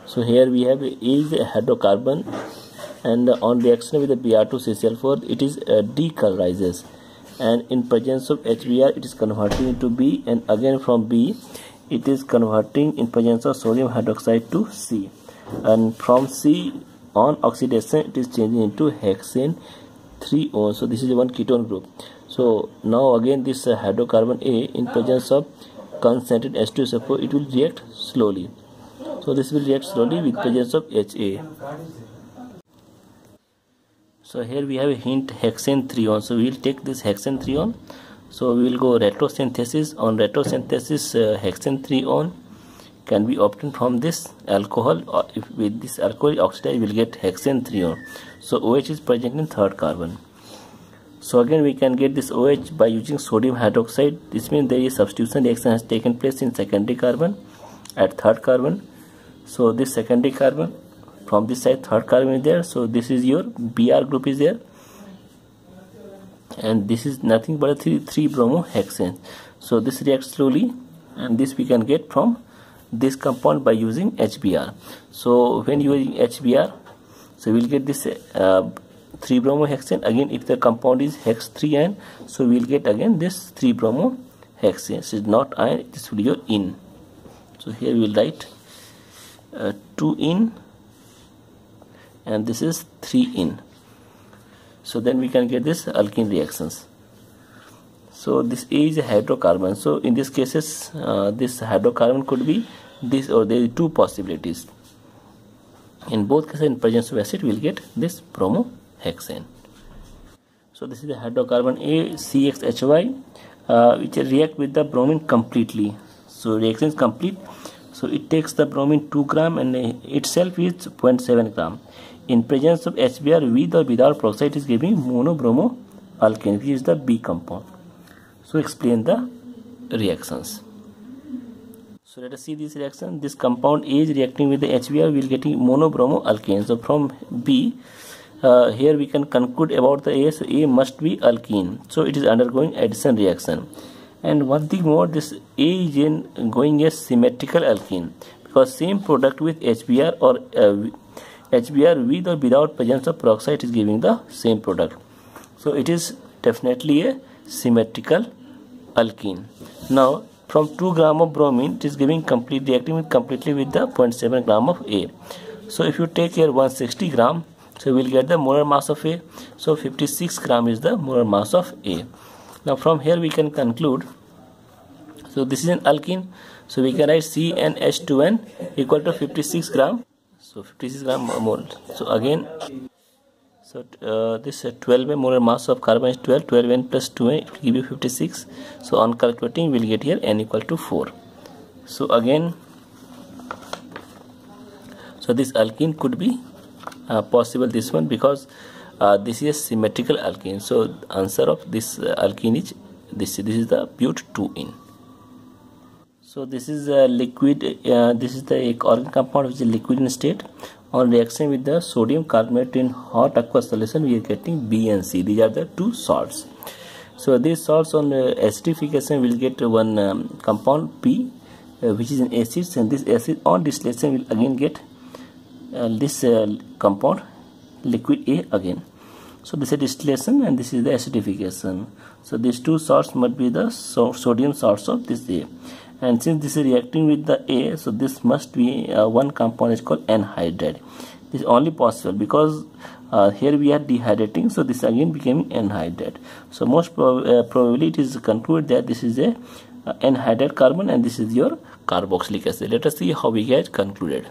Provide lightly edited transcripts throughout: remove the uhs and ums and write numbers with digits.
So here we have A is a hydrocarbon, and on reaction with the Br2CCl4 it is decolorizes, and in presence of HBr it is converting into B, and again from B it is converting in presence of sodium hydroxide to C, and from C on oxidation it is changing into hexane 3O. So this is one ketone group. So now again this hydrocarbon A in presence of concentrated H2SO4 it will react slowly. So this will react slowly with presence of HA. So here we have a hint hexane 3On. So we will take this hexane 3On. So we will go retrosynthesis. On retrosynthesis, hexane 3On can be obtained from this alcohol. If with this alcohol oxidized, we will get hexane 3On. So OH is present in third carbon. So again we can get this OH by using sodium hydroxide. This means there is substitution reaction has taken place in secondary carbon at third carbon. So this secondary carbon, from this side third carbon is there. So this is your Br group is there, and this is nothing but a 3-bromohexane. So this reacts slowly, and this we can get from this compound by using HBr. So when you are using HBr, so we will get this 3-bromohexane. Again if the compound is hex 3-ion, so we will get again this 3-bromohexane. This is not ion, this will be your in. So here we will write 2 in, and this is 3 in. So then we can get this alkene reactions. So this A is a hydrocarbon. So in these cases this hydrocarbon could be this, or there are two possibilities. In both cases in presence of acid we will get this bromohexane. So this is the hydrocarbon A CXHY which react with the bromine completely. So reaction is complete. So it takes the bromine 2 gram and itself is 0.7 gram. In presence of HBr with or without peroxide is giving monobromoalkane, which is the B compound. So explain the reactions. So let us see this reaction. This compound A is reacting with the HBr, we will getting monobromoalkane. So from B, here we can conclude about the A. So A must be alkene. So it is undergoing addition reaction. And one thing more, this A is going as symmetrical alkene, because same product with HBr or HBr with or without presence of peroxide is giving the same product. So it is definitely a symmetrical alkene. Now from 2 gram of bromine it is giving complete reacting completely with the 0.7 gram of A. So if you take here 160 gram, so we will get the molar mass of A. So 56 gram is the molar mass of A. Now from here we can conclude, so this is an alkene, so we can write CnH2n equal to 56 gram. So 56 gram mole. So again, so this 12 molar mass of carbon is 12. 12n plus 2n it will give you 56. So on calculating we will get here n equal to 4. So again, so this alkene could be possible, this one, because this is a symmetrical alkene. So the answer of this alkene is this is the but 2-in. So this is a liquid, this is the organic compound which is liquid in state. On reaction with the sodium carbonate in hot aqueous solution we are getting B and C. These are the two salts. So these salts on acidification will get one compound P which is an acid, and this acid on distillation will again get this compound liquid A again. So this is distillation and this is the acidification. So these two salts must be the sodium salts of this A. And since this is reacting with the A, so this must be one compound is called anhydride. This is only possible because here we are dehydrating, so this again becoming anhydride. So most probably it is concluded that this is a anhydride carbon and this is your carboxylic acid. Let us see how we get concluded.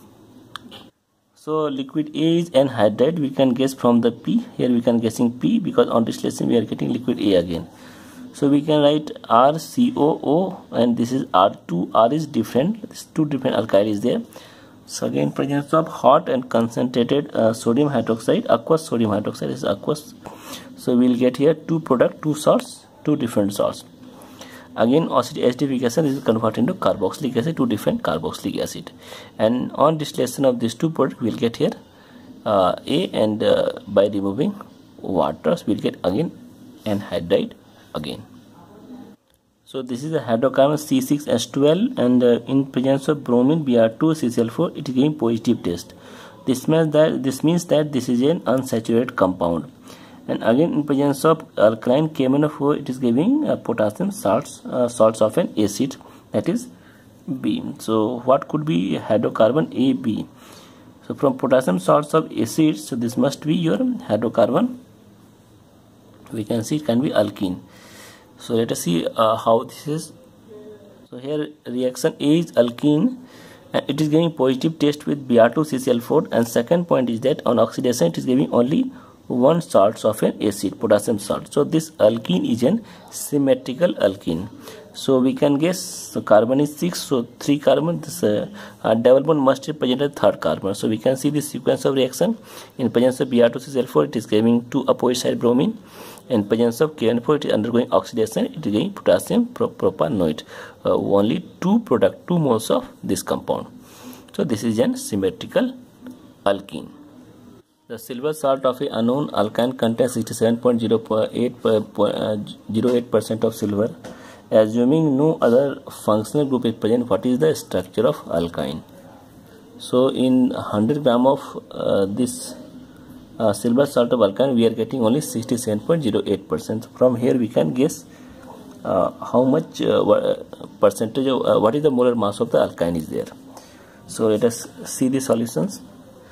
So liquid A is anhydride. We can guess from the P. Here we can guessing P because on distillation we are getting liquid A again. So we can write RCOO and this is R2. R is different. This two different alkyl is there. So again presence of hot and concentrated sodium hydroxide, aqueous sodium hydroxide is aqueous. So we will get here two product, two salts, two different salts. Again acidification is converted into carboxylic acid, two different carboxylic acid. And on distillation of these two products we will get here A, and by removing water we will get again anhydride again. So this is a hydrocarbon C6H12, and in presence of bromine Br2CCl4 it is giving positive test. This means that this is an unsaturated compound. And again in presence of alkaline KMnO4 it is giving potassium salts of an acid, that is B. So what could be hydrocarbon AB? So from potassium salts of acid, so this must be your hydrocarbon. We can see it can be alkene. So let us see how this is. So here reaction A is alkene and it is giving positive test with Br2CCl4, and second point is that on oxidation it is giving only one salts of an acid, potassium salt. So this alkene is an symmetrical alkene. So we can guess, so carbon is 6, so 3 carbon, this double bond must represent a third carbon. So we can see the sequence of reaction. In presence of Br2CCl4 it is giving 2 opposite side bromine. In presence of KN4 it is undergoing oxidation, it is giving potassium propanoate. Only 2 moles of this compound. So this is an symmetrical alkene. The silver salt of a unknown alkyne contains 67.08% of silver. Assuming no other functional group is present, what is the structure of alkyne? So in 100 gram of this silver salt of alkyne we are getting only 67.08%. From here we can guess how much percentage of what is the molar mass of the alkyne is there. So let us see the solutions.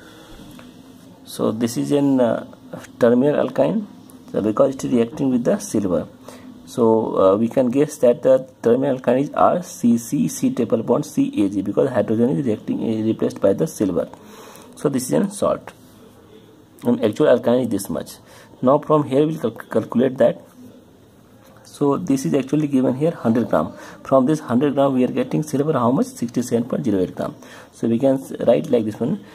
So this is an terminal alkyne, so because it is reacting with the silver. So we can guess that the terminal alkyne is RCC, C triple bond CAG, because hydrogen is replaced by the silver. So this is a salt, and actual alkyne is this much. Now from here we will calculate that. So this is actually given here 100 gram. From this 100 gram we are getting silver how much? 67.08 gram. So we can write like this one,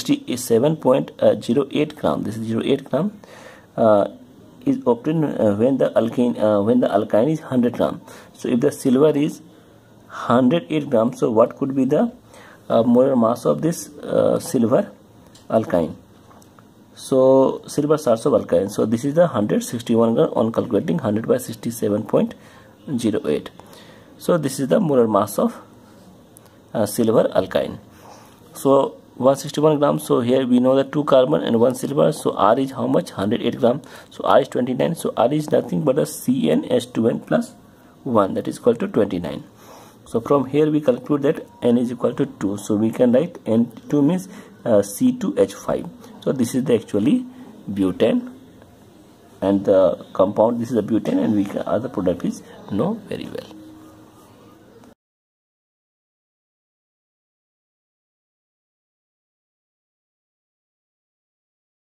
67.08 gram. This is 08 gram is obtained when the alkyne is 100 gram. So if the silver is 108 grams, so what could be the molar mass of this silver alkyne? So silver salts of alkyne. So this is the 161 gram on calculating 100 by 67.08. So this is the molar mass of silver alkyne. So 161 grams. So here we know that 2 carbon and 1 silver. So R is how much? 108 gram. So R is 29. So R is nothing but a CnH2n plus 1, that is equal to 29. So from here we conclude that N is equal to 2. So we can write N2 means C2H5. So this is the actually butane, and the compound, this is the butane, and we can, other product is know very well.